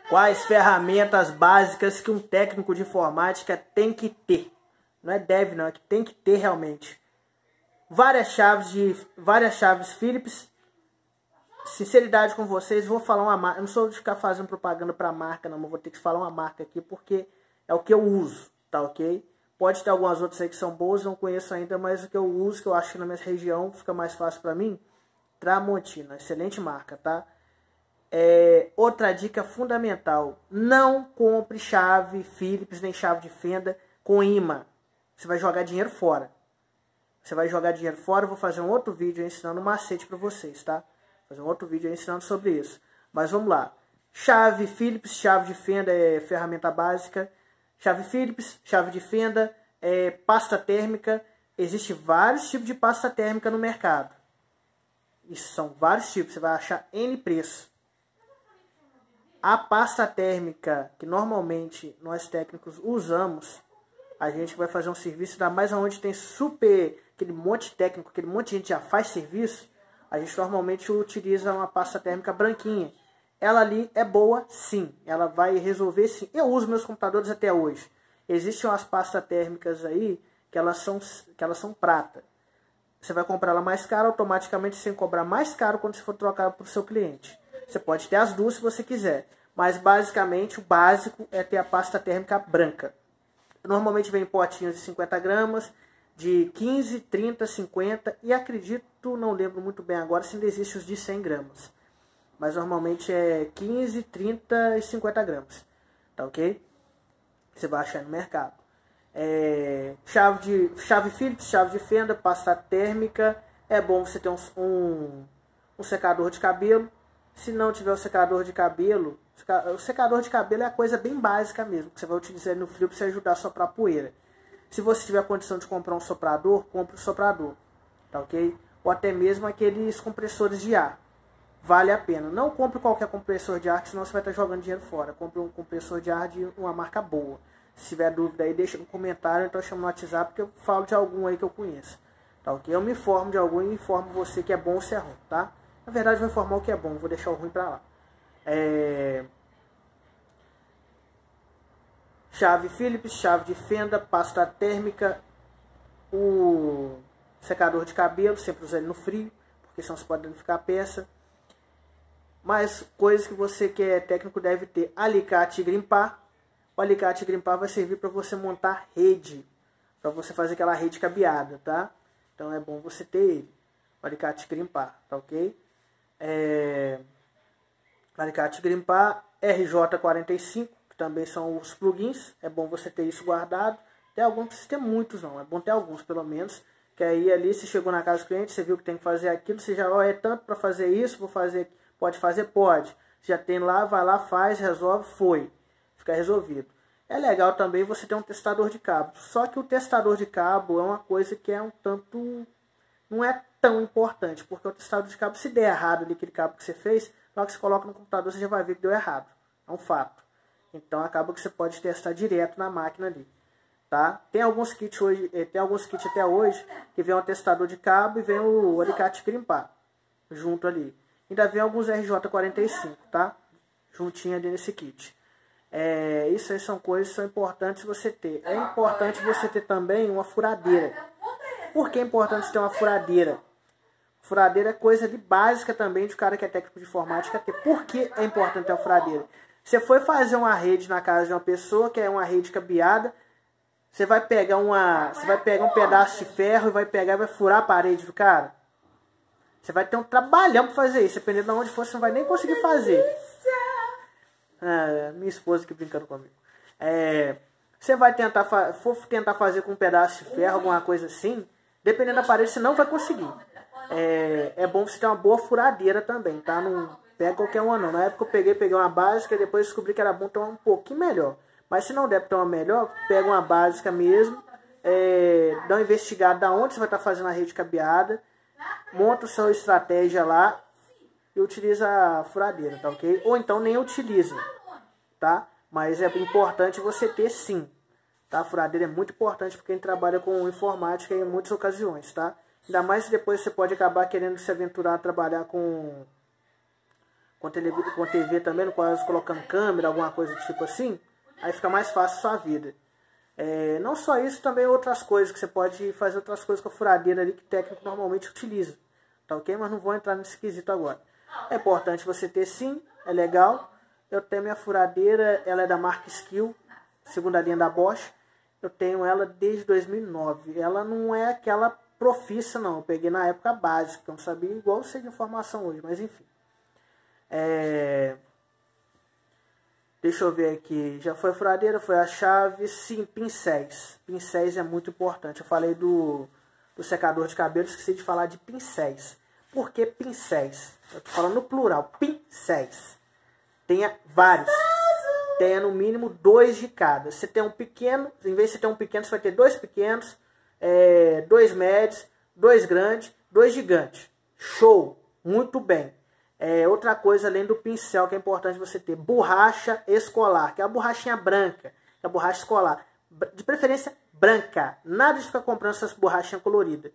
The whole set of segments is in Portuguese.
Quais ferramentas básicas que um técnico de informática tem que ter? Não é deve não, é que tem que ter realmente. Várias chaves Philips. Sinceridade com vocês, vou falar uma marca. Eu não sou de ficar fazendo propaganda para marca, não, mas vou ter que falar uma marca aqui porque é o que eu uso, tá ok? Pode ter algumas outras aí que são boas, não conheço ainda, mas o que eu uso, que eu acho que na minha região fica mais fácil para mim, Tramontina, excelente marca, tá? Outra dica fundamental, não compre chave Philips nem chave de fenda com imã. Você vai jogar dinheiro fora. Você vai jogar dinheiro fora, eu vou fazer um outro vídeo ensinando um macete para vocês, tá? Fazer um outro vídeo ensinando sobre isso. Mas vamos lá. Chave Philips, chave de fenda é ferramenta básica. Chave Philips, chave de fenda, pasta térmica. Existem vários tipos de pasta térmica no mercado. Isso são vários tipos, você vai achar N preço. A pasta térmica que normalmente nós técnicos usamos, a gente vai fazer um serviço, ainda mais onde tem aquele monte de técnico, aquele monte de gente já faz serviço, a gente normalmente utiliza uma pasta térmica branquinha. Ela ali é boa, sim. Ela vai resolver, sim. Eu uso meus computadores até hoje. Existem umas pastas térmicas aí que elas são prata. Você vai comprar ela mais cara, automaticamente sem cobrar mais caro quando você for trocar para o seu cliente. Você pode ter as duas se você quiser. Mas basicamente o básico é ter a pasta térmica branca. Normalmente vem em potinhos de 50 gramas, de 15, 30, 50 e acredito, não lembro muito bem agora se ainda existem os de 100 gramas. Mas normalmente é 15, 30 e 50 gramas. Tá ok? Você vai achar no mercado. Chave Philips, chave de fenda, pasta térmica. É bom você ter um secador de cabelo. Se não tiver o secador de cabelo, o secador de cabelo é a coisa bem básica mesmo, que você vai utilizar no frio para você ajudar a soprar poeira. Se você tiver a condição de comprar um soprador, compre o soprador, tá ok? Ou até mesmo aqueles compressores de ar. Vale a pena. Não compre qualquer compressor de ar, senão você vai estar jogando dinheiro fora. Compre um compressor de ar de uma marca boa. Se tiver dúvida aí, deixa no comentário, então chama no WhatsApp, que eu falo de algum aí que eu conheço. Tá ok? Eu me informo de algum e informo você que é bom ou se é ruim, tá? Na verdade, eu vou informar o que é bom, vou deixar o ruim pra lá. Chave Philips, chave de fenda, pasta térmica, o secador de cabelo, sempre usar ele no frio, porque senão você pode danificar a peça. Mas coisas que você que é técnico deve ter: alicate e grimpar. O alicate e grimpar vai servir para você montar rede, para você fazer aquela rede cabeada, tá? Então é bom você ter ele. O alicate e grimpar, tá ok? Alicate e grimpar, RJ45, que também são os plugins. É bom você ter isso guardado. Tem alguns, não precisa ter muitos não, é bom ter alguns pelo menos. Que aí ali, se chegou na casa do cliente, você viu que tem que fazer aquilo, você já é tanto para fazer isso, vou fazer. Pode fazer? Pode. Já tem lá, vai lá, faz, resolve, foi. Fica resolvido. É legal também você ter um testador de cabo. Só que o testador de cabo é uma coisa que é um tanto... não é tão importante. Porque o testador de cabo, se der errado ali, aquele cabo que você fez, na hora que você coloca no computador, você já vai ver que deu errado. É um fato. Então acaba que você pode testar direto na máquina ali. Tá? Tem alguns kits hoje, tem alguns kits até hoje que vem um testador de cabo e vem o alicate grimpar junto ali. Ainda vem alguns RJ45, tá? Juntinho ali nesse kit. Isso aí são coisas que são importantes você ter. É importante você ter também uma furadeira. Por que é importante ter uma furadeira? Furadeira é coisa de básica também de cara que é técnico de informática ter. Por que é importante ter uma furadeira? Você foi fazer uma rede na casa de uma pessoa, que é uma rede cabeada, você vai pegar um pedaço de ferro e vai furar a parede do cara. Você vai ter um trabalhão para fazer isso. Dependendo de onde for, você não vai nem conseguir fazer. Minha esposa aqui brincando comigo. Você vai tentar fazer com um pedaço de ferro, alguma coisa assim. Dependendo da parede, você não vai conseguir. É bom você ter uma boa furadeira também, tá? Não pega qualquer uma não. Na época eu peguei uma básica e depois descobri que era bom ter uma um pouquinho melhor. Mas se não der para ter uma melhor, pega uma básica mesmo. Dá uma investigada da onde você vai estar fazendo a rede cabeada. Monta a sua estratégia lá e utiliza a furadeira, tá ok? Ou então nem utiliza, tá? Mas é importante você ter sim, tá? A furadeira é muito importante porque a gente trabalha com informática em muitas ocasiões, tá? Ainda mais se depois você pode acabar querendo se aventurar a trabalhar com com TV também, no qual colocando câmera, alguma coisa do tipo assim, aí fica mais fácil a sua vida. Não só isso, também outras coisas, que você pode fazer outras coisas com a furadeira ali que o técnico normalmente utiliza. Tá ok? Mas não vou entrar nesse quesito agora. É importante você ter sim, é legal. Eu tenho minha furadeira, ela é da marca Skill, segunda linha da Bosch. Eu tenho ela desde 2009. Ela não é aquela profissa, não. Eu peguei na época básica, eu não sabia igual eu sei de informação hoje, mas enfim. Deixa eu ver aqui. Já foi a furadeira, foi a chave. Sim, pincéis. Pincéis é muito importante. Eu falei do secador de cabelo, esqueci de falar de pincéis. Por que pincéis? Eu tô falando no plural. Pincéis. Tenha vários. Tenha no mínimo 2 de cada. Você tem um pequeno, em vez de você ter um pequeno, você vai ter 2 pequenos, 2 médios, 2 grandes, 2 gigantes. Show! Muito bem. Outra coisa, além do pincel, que é importante você ter, borracha escolar, que é a borrachinha branca, que é a borracha escolar. De preferência, branca. Nada de ficar comprando essas borrachinhas coloridas.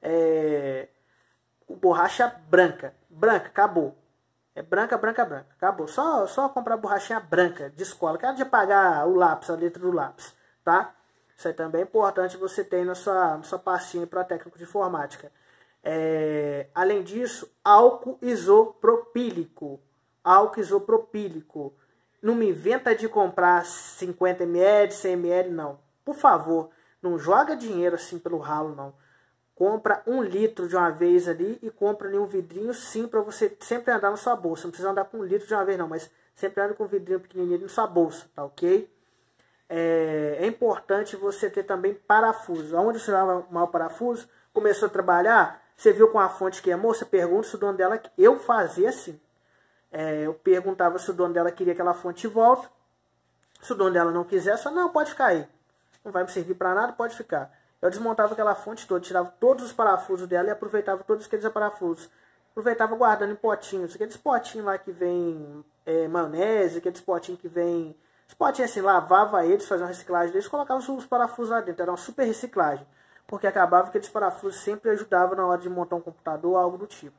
Borracha branca. Branca, acabou. Branca, branca, branca. Acabou. Só comprar borrachinha branca de escola, que é de apagar o lápis, a letra do lápis. Tá? Isso aí também é importante você ter na sua pastinha para técnico de informática. Além disso, álcool isopropílico. Álcool isopropílico. Não me inventa de comprar 50 ml, 100 ml, não. Por favor, não joga dinheiro assim pelo ralo, não. Compra 1 litro de uma vez ali e compra ali um vidrinho sim para você sempre andar na sua bolsa. Não precisa andar com 1 litro de uma vez, não, mas sempre anda com um vidrinho pequenininho na sua bolsa, tá ok? É importante você ter também parafuso. Aonde você vai arrumar o parafuso? Começou a trabalhar, você viu com a fonte queimou, você pergunta se o dono dela... Eu fazia assim. Eu perguntava se o dono dela queria aquela fonte de volta. Se o dono dela não quisesse, só não, pode ficar aí. Não vai me servir para nada, pode ficar. Eu desmontava aquela fonte toda, tirava todos os parafusos dela e aproveitava todos aqueles parafusos. Aproveitava guardando em potinhos. Aqueles potinhos lá que vem maionese, aqueles potinhos que vem... Os potinhos assim, lavava eles, fazia uma reciclagem deles, colocava os parafusos lá dentro. Era uma super reciclagem. Porque acabava que aqueles parafusos sempre ajudavam na hora de montar um computador ou algo do tipo.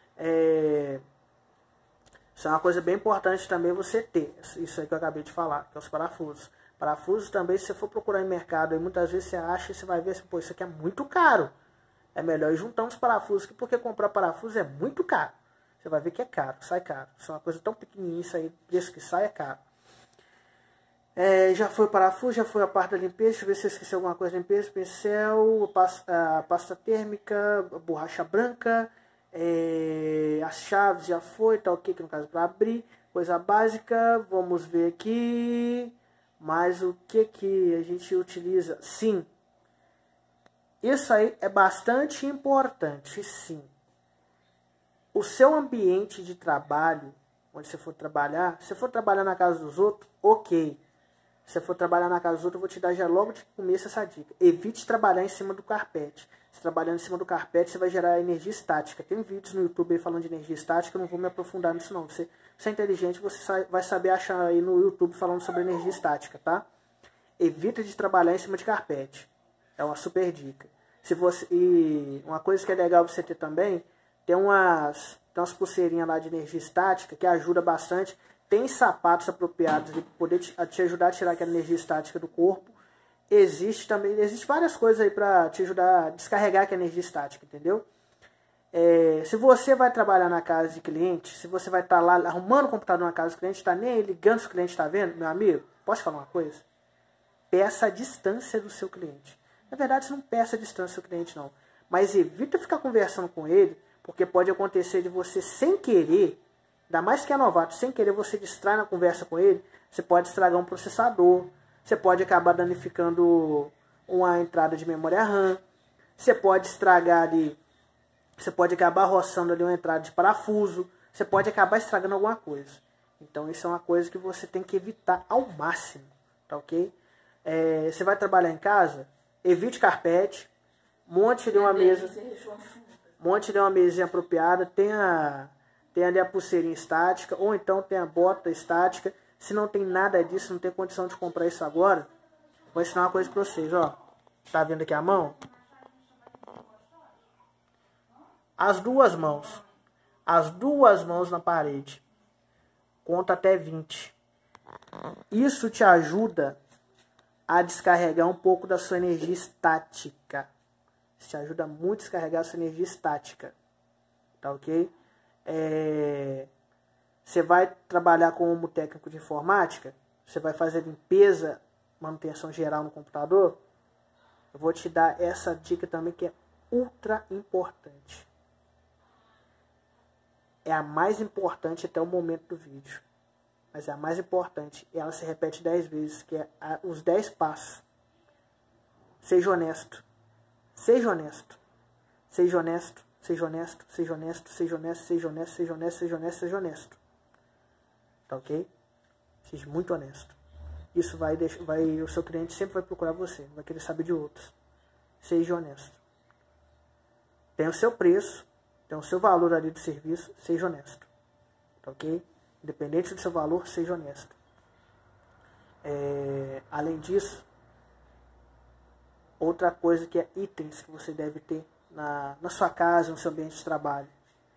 Isso é uma coisa bem importante também você ter. Isso aí que eu acabei de falar, que é os parafusos. Parafusos também, se você for procurar em mercado, aí muitas vezes você acha e você vai ver assim, pô, isso aqui é muito caro. É melhor ir juntar uns parafusos, porque comprar parafuso é muito caro. Você vai ver que é caro, sai caro. Isso é uma coisa tão pequenininha, isso aí, o preço que sai é caro. Já foi o parafuso, já foi a parte da limpeza. Deixa eu ver se eu esqueci alguma coisa. Limpeza, pincel, pasta térmica, borracha branca, as chaves já foi, tá ok, que no caso para abrir. Coisa básica, vamos ver aqui. Mas o que a gente utiliza? Sim, isso aí é bastante importante, sim. O seu ambiente de trabalho, onde você for trabalhar, se você for trabalhar na casa dos outros, ok. Se você for trabalhar na casa dos outros, eu vou te dar já logo de começo essa dica. Evite trabalhar em cima do carpete. Se trabalhando em cima do carpete, você vai gerar energia estática. Tem vídeos no YouTube aí falando de energia estática, eu não vou me aprofundar nisso não. Você é inteligente, você vai saber achar aí no YouTube falando sobre energia estática, tá? Evita de trabalhar em cima de carpete. É uma super dica. E uma coisa que é legal você ter também, tem umas pulseirinhas lá de energia estática que ajuda bastante. Tem sapatos apropriados para poder te ajudar a tirar aquela energia estática do corpo. Existe várias coisas aí para te ajudar a descarregar aquela energia estática, entendeu? Se você vai trabalhar na casa de cliente, se você vai estar lá arrumando o computador na casa do cliente, está nem aí ligando se o cliente está vendo, meu amigo, posso falar uma coisa? Peça a distância do seu cliente. Na verdade, você não peça a distância do seu cliente, não. Mas evita ficar conversando com ele, porque pode acontecer de você, sem querer, ainda mais que é novato, sem querer você distrai na conversa com ele, você pode estragar um processador, você pode acabar danificando uma entrada de memória RAM, você pode estragar ali, você pode acabar roçando ali uma entrada de parafuso, você pode acabar estragando alguma coisa. Então isso é uma coisa que você tem que evitar ao máximo, tá ok? Você vai trabalhar em casa, evite carpete, monte ali uma mesa, monte ali uma mesinha apropriada, tenha ali a pulseirinha estática, ou então tem a bota estática. Se não tem nada disso, não tem condição de comprar isso agora, vou ensinar uma coisa para vocês, ó. Tá vendo aqui a mão? As duas mãos na parede. conta até 20. Isso te ajuda a descarregar um pouco da sua energia estática. Isso te ajuda muito a descarregar a sua energia estática. Tá ok? Você vai trabalhar como técnico de informática, você vai fazer limpeza, manutenção geral no computador. Eu vou te dar essa dica também que é ultra importante. É a mais importante até o momento do vídeo. Mas é a mais importante. E ela se repete 10 vezes, que é os 10 passos. Seja honesto. Seja honesto. Seja honesto. Seja honesto. Seja honesto. Seja honesto. Seja honesto. Seja honesto. Seja honesto. Seja honesto. Tá ok? Seja muito honesto. Isso o seu cliente sempre vai procurar você. Vai querer saber de outros. Seja honesto. Tem o seu preço. Tem o seu valor ali do serviço. Seja honesto. Tá ok? Independente do seu valor, seja honesto. Além disso, outra coisa que é itens que você deve ter na sua casa, no seu ambiente de trabalho.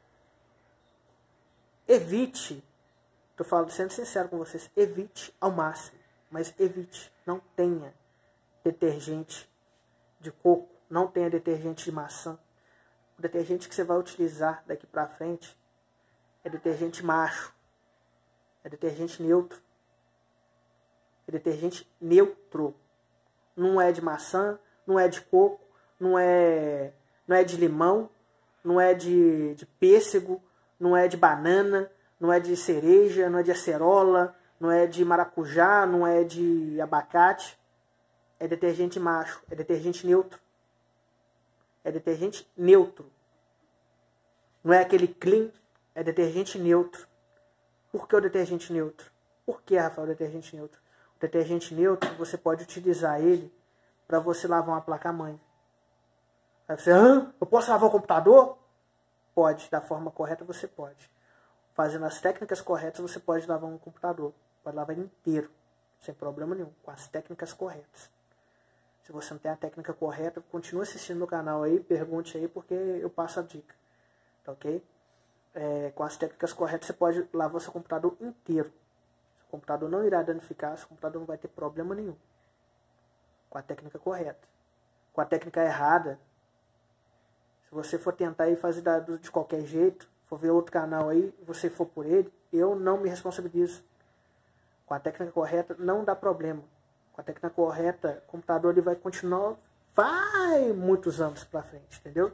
Evite, estou falando, sendo sincero com vocês, evite ao máximo, mas evite, não tenha detergente de coco, não tenha detergente de maçã. O detergente que você vai utilizar daqui para frente é detergente macho. É detergente neutro. É detergente neutro. Não é de maçã, não é de coco, não é de limão, não é de pêssego, não é de banana, não é de cereja, não é de acerola, não é de maracujá, não é de abacate. É detergente macho, é detergente neutro. É detergente neutro. Não é aquele clean, é detergente neutro. Por que o detergente neutro? Por que, Rafael, o detergente neutro? O detergente neutro, você pode utilizar ele para você lavar uma placa-mãe. Aí você, eu posso lavar o computador? Pode, da forma correta você pode. Fazendo as técnicas corretas, você pode lavar um computador. Pode lavar ele inteiro, sem problema nenhum, com as técnicas corretas. Se você não tem a técnica correta, continue assistindo no canal aí, pergunte aí, porque eu passo a dica. Tá ok? Com as técnicas corretas, você pode lavar o seu computador inteiro. Seu computador não irá danificar, seu computador não vai ter problema nenhum. Com a técnica correta. Com a técnica errada, se você for tentar ir fazer de qualquer jeito, for ver outro canal aí, você for por ele, eu não me responsabilizo. Com a técnica correta, não dá problema. Com a técnica correta, o computador ele vai continuar, vai muitos anos pra frente, entendeu?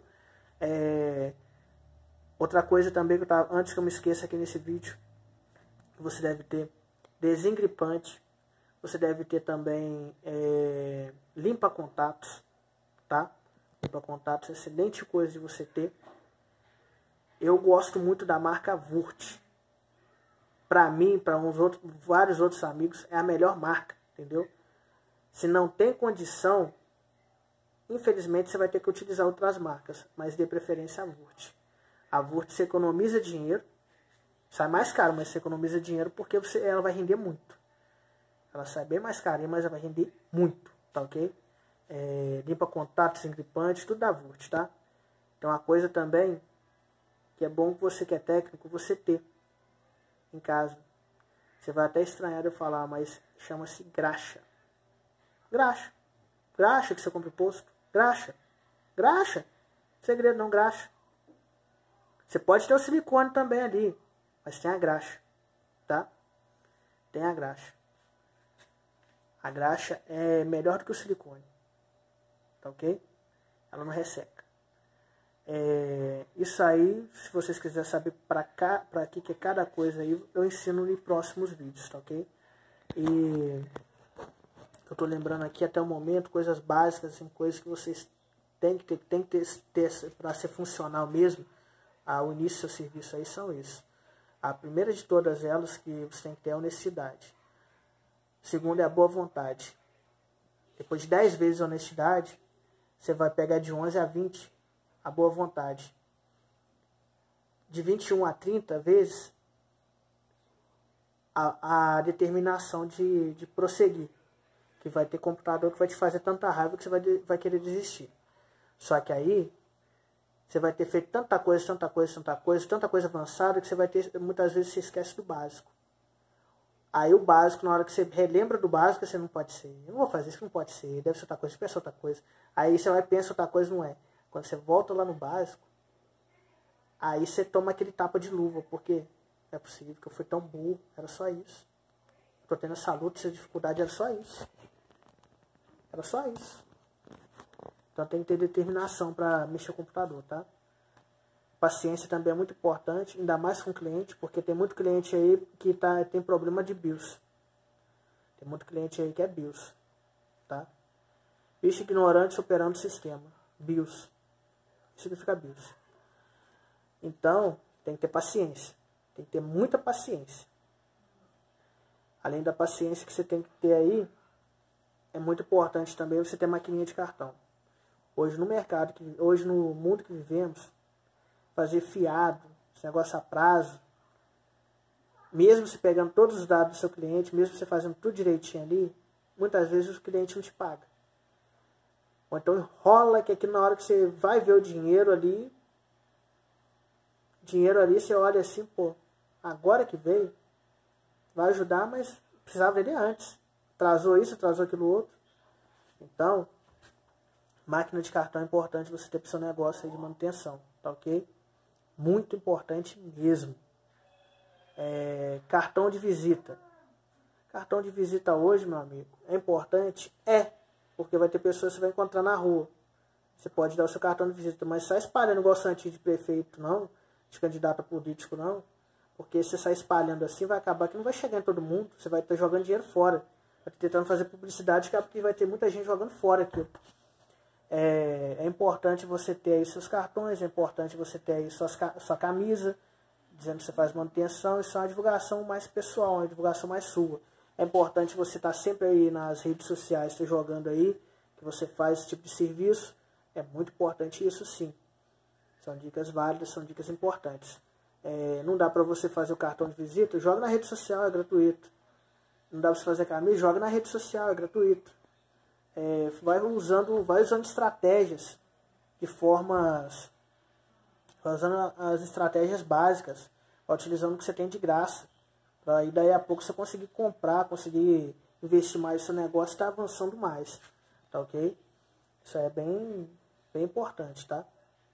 Outra coisa também, antes que eu me esqueça aqui nesse vídeo, que você deve ter desengripante, você deve ter também limpa-contatos, tá? Limpa-contatos, excelente coisa de você ter. Eu gosto muito da marca Wurt. Para mim, para vários outros amigos, é a melhor marca, entendeu? Se não tem condição, infelizmente você vai ter que utilizar outras marcas, mas dê preferência à Wurt. A Wurt você economiza dinheiro, sai mais caro, mas você economiza dinheiro porque ela vai render muito. Ela sai bem mais carinha, mas ela vai render muito, tá ok? Limpa contatos, engripante, tudo da Wurt, tá? Então uma coisa também que é bom que você que é técnico, você ter em casa. Você vai até estranhar eu falar, mas chama-se graxa. Graxa. Graxa que você compra em posto. Graxa. Graxa. Segredo não, graxa. Você pode ter o silicone também ali, mas tem a graxa, tá? Tem a graxa. A graxa é melhor do que o silicone, tá ok? Ela não resseca. Isso aí, se vocês quiserem saber para que é cada coisa aí, eu ensino em próximos vídeos, tá ok? E eu tô lembrando aqui até o momento, coisas básicas, assim, coisas que vocês têm que ter para ser funcional mesmo. O início do seu serviço aí são isso. A primeira de todas elas que você tem que ter é a honestidade. A segunda é a boa vontade. Depois de 10 vezes a honestidade, você vai pegar de 11 a 20 a boa vontade. De 21 a 30 vezes a determinação de prosseguir. Que vai ter computador que vai te fazer tanta raiva que você vai querer desistir. Só que aí você vai ter feito tanta coisa avançada que você vai ter, muitas vezes você esquece do básico. Aí o básico, na hora que você relembra do básico, você não pode ser. Eu não vou fazer isso, não pode ser. Deve ser outra coisa, pensa outra coisa. Aí você vai pensar outra coisa, não é. Quando você volta lá no básico, aí você toma aquele tapa de luva, porque não é possível que eu fui tão burro, era só isso. Tô tendo essa luta, essa dificuldade, era só isso. Era só isso. Então tem que ter determinação para mexer com o computador, tá? Paciência também é muito importante, ainda mais com cliente, porque tem muito cliente aí que tem problema de BIOS. Tem muito cliente aí que é BIOS, tá? Bicho ignorante operando o sistema. BIOS. Isso significa BIOS. Então, tem que ter paciência. Tem que ter muita paciência. Além da paciência que você tem que ter aí, é muito importante também você ter maquininha de cartão. Hoje no mercado, hoje no mundo que vivemos, fazer fiado, esse negócio a prazo, mesmo você pegando todos os dados do seu cliente, mesmo você fazendo tudo direitinho ali, muitas vezes o cliente não te paga. Ou então enrola que aqui na hora que você vai ver o dinheiro ali você olha assim, pô, agora que veio, vai ajudar, mas precisava dele antes. Atrasou isso, atrasou aquilo outro. Então, máquina de cartão é importante você ter para o seu negócio aí de manutenção, tá ok? Muito importante mesmo. Cartão de visita. Cartão de visita hoje, meu amigo, é importante? Porque vai ter pessoas que você vai encontrar na rua. Você pode dar o seu cartão de visita, mas sai espalhando igual santinho de prefeito, não, de candidato a político, não. Porque se você sai espalhando assim, vai acabar que não vai chegar em todo mundo. Você vai estar jogando dinheiro fora. Vai estar tentando fazer publicidade, porque vai ter muita gente jogando fora aqui. É importante você ter aí seus cartões, é importante você ter aí sua camisa, dizendo que você faz manutenção. Isso é uma divulgação mais pessoal, uma divulgação mais sua. É importante você estar sempre aí nas redes sociais, jogando aí, que você faz esse tipo de serviço. É muito importante isso, sim. São dicas válidas, são dicas importantes. Não dá para você fazer o cartão de visita, joga na rede social, é gratuito. Não dá para você fazer camisa, joga na rede social, é gratuito. Vai usando estratégias de formas, usando as estratégias básicas, utilizando o que você tem de graça. Para aí daí a pouco você conseguir comprar, conseguir investir mais no seu negócio, está avançando mais, tá ok? Isso é bem importante, tá?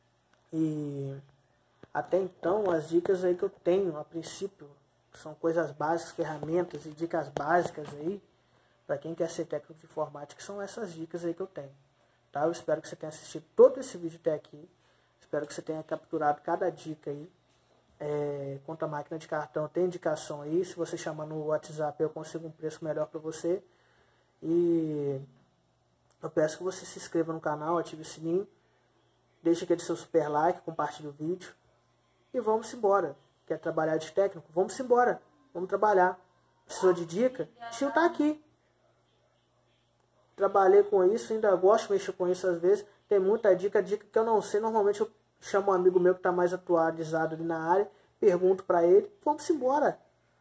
E até então as dicas aí que eu tenho a princípio são coisas básicas, ferramentas e dicas básicas aí para quem quer ser técnico de informática, são essas dicas aí que eu tenho, tá? Eu espero que você tenha assistido todo esse vídeo até aqui, espero que você tenha capturado cada dica aí. Quanto à máquina de cartão, tem indicação aí, se você chamar no WhatsApp eu consigo um preço melhor para você. E eu peço que você se inscreva no canal, ative o sininho, deixe aquele seu super like, compartilhe o vídeo e vamos embora. Quer trabalhar de técnico? Vamos embora, vamos trabalhar. Precisou de dica? O tio tá aqui. Trabalhei com isso, ainda gosto de mexer com isso às vezes. Tem muita dica que eu não sei. Normalmente eu chamo um amigo meu que está mais atualizado ali na área, pergunto para ele, vamos embora.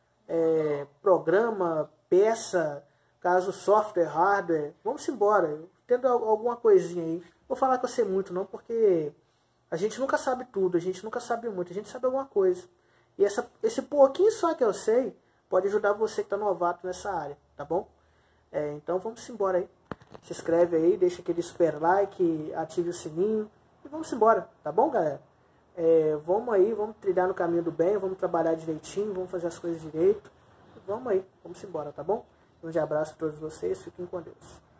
Programa, peça, caso software, hardware, vamos embora. Tendo alguma coisinha aí. Vou falar que eu sei muito não, porque a gente nunca sabe tudo, a gente nunca sabe muito, a gente sabe alguma coisa. E esse pouquinho só que eu sei pode ajudar você que está novato nessa área, tá bom? Então vamos embora aí. Se inscreve aí, deixa aquele super like, ative o sininho e vamos embora, tá bom, galera? Vamos aí, vamos trilhar no caminho do bem, vamos trabalhar direitinho, vamos fazer as coisas direito. Vamos aí, vamos embora, tá bom? Um grande abraço a todos vocês, fiquem com Deus.